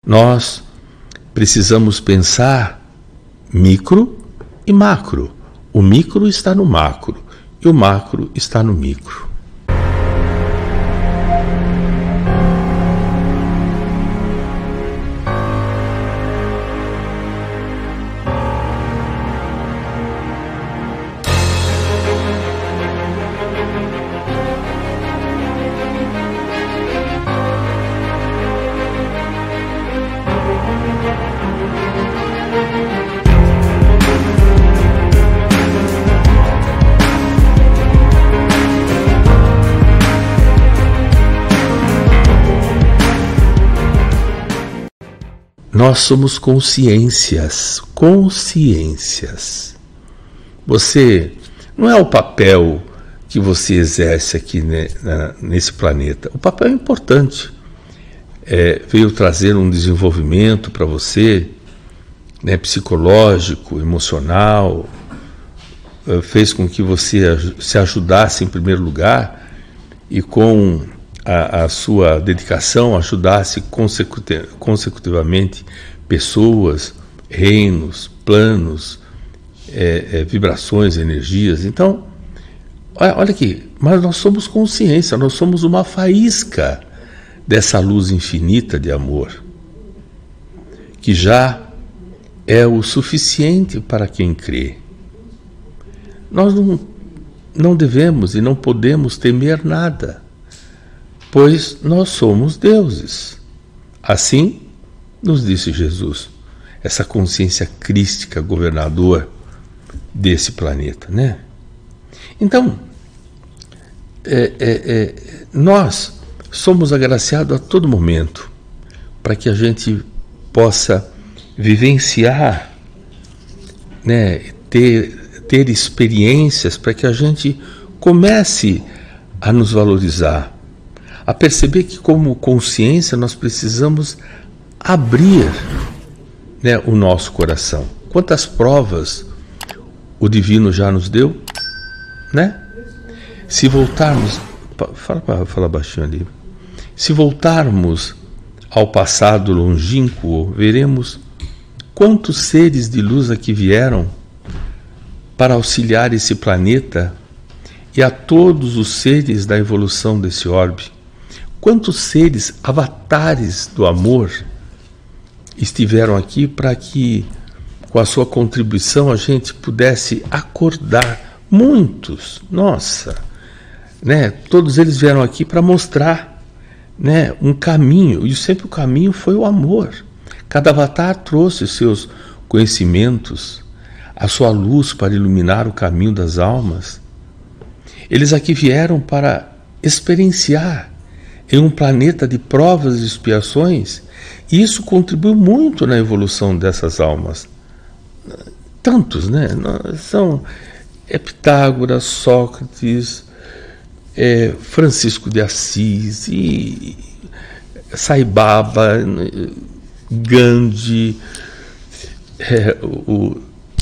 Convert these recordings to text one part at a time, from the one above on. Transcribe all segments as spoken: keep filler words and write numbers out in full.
Nós precisamos pensar micro e macro. O micro está no macro e o macro está no micro. Nós somos consciências, consciências. Você, não é o papel que você exerce aqui, né, na, nesse planeta. O papel é importante. É, veio trazer um desenvolvimento para você, né, psicológico, emocional, fez com que você se ajudasse em primeiro lugar e com A, a sua dedicação ajudasse consecuti- consecutivamente pessoas, reinos, planos, é, é, vibrações, energias. Então, olha, olha aqui, mas nós somos consciência, nós somos uma faísca dessa luz infinita de amor, que já é o suficiente para quem crê. Nós não, não devemos e não podemos temer nada, pois nós somos deuses. Assim nos disse Jesus, essa consciência crística, governador desse planeta, né? Então, é, é, é, nós somos agraciados a todo momento para que a gente possa vivenciar, né, ter, ter experiências para que a gente comece a nos valorizar, a perceber que como consciência nós precisamos abrir, né, o nosso coração. Quantas provas o divino já nos deu, né? Se voltarmos, fala, fala baixinho ali, se voltarmos ao passado longínquo, veremos quantos seres de luz aqui vieram para auxiliar esse planeta e a todos os seres da evolução desse orbe. Quantos seres, avatares do amor, estiveram aqui para que, com a sua contribuição, a gente pudesse acordar. Muitos, nossa, né? Todos eles vieram aqui para mostrar, né, um caminho, e sempre o caminho foi o amor. Cada avatar trouxe os seus conhecimentos, a sua luz para iluminar o caminho das almas. Eles aqui vieram para experienciar em um planeta de provas e expiações, e isso contribuiu muito na evolução dessas almas. Tantos, né? São é Pitágoras, Sócrates, é, Francisco de Assis, e Sai Baba, Gandhi, é, o,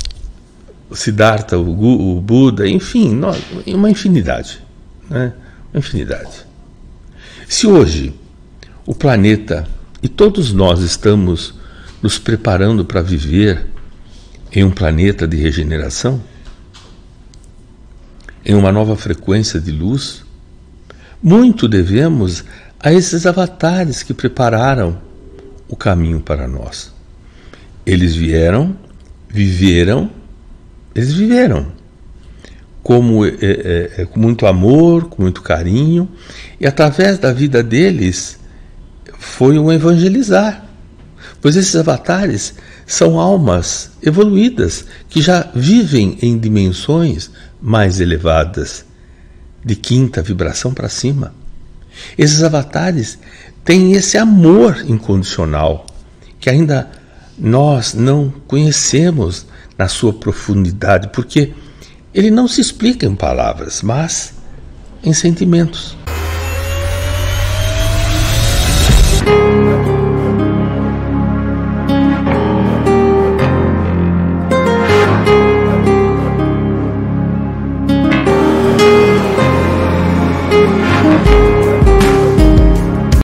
o Siddhartha, o, o Buda, enfim, nós, uma infinidade, né? Uma infinidade. Se hoje o planeta e todos nós estamos nos preparando para viver em um planeta de regeneração, em uma nova frequência de luz, muito devemos a esses avatares que prepararam o caminho para nós. Eles vieram, viveram, eles viveram como, é, é, com muito amor, com muito carinho, e através da vida deles foi um evangelizar, pois esses avatares são almas evoluídas que já vivem em dimensões mais elevadas, de quinta vibração para cima. Esses avatares têm esse amor incondicional que ainda nós não conhecemos na sua profundidade, porque ele não se explica em palavras, mas em sentimentos.